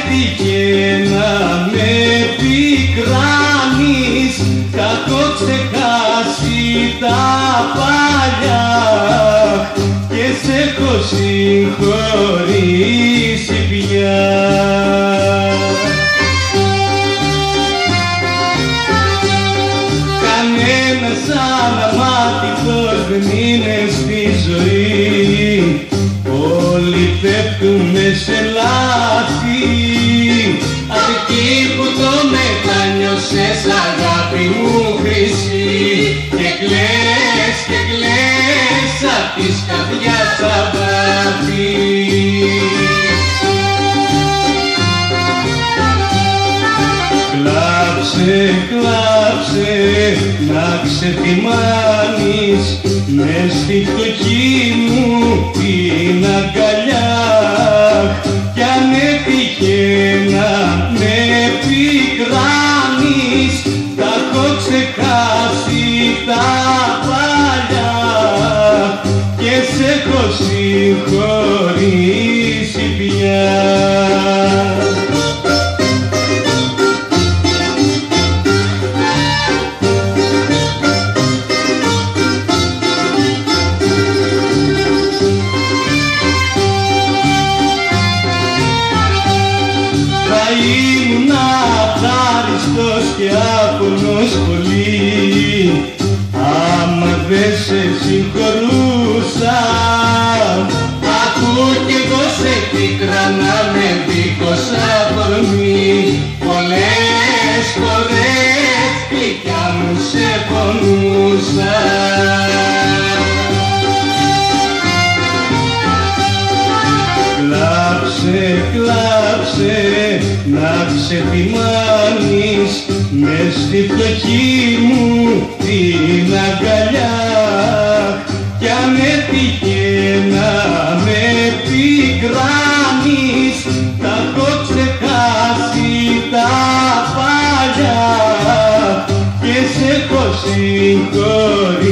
έτυχε να με πικράνεις, τα έχω ξεχάσει τα παλιά και σε έχω συγχωρήσει πια. Κανένας αναμάτητος δεν είναι στη ζωή, όλοι πέφτουνε σε λάθη. Αρκεί που το μετάνιωσες αγάπη μου χρυσή, και κλαις απ' της καρδιάς τα βάθη. Κλάψε, κλάψε, να ξεθυμάνεις μες στη φτωχή μου την αγκαλιά, κι αν έτυχε να με πικράνεις, τα έχω ξεχάσει τα παλιά και σε έχω συγχωρήσει πια. Ήμουν αχάριστος και άπονος πολύ, άμα δεν σε συγχωρούσα. Ακού κι εγώ σε πίκρανα με δίχως αφορμή, πολλές φορές γλυκιά μου σε πονούσα. Κλάψε, κλάψε, να ξεθυμάνεις μες στη φτωχή μου την αγκαλιά, κι αν έτυχε να με πικράνεις, τα έχω ξεχάσει τα παλιά και σε έχω συγχωρήσει.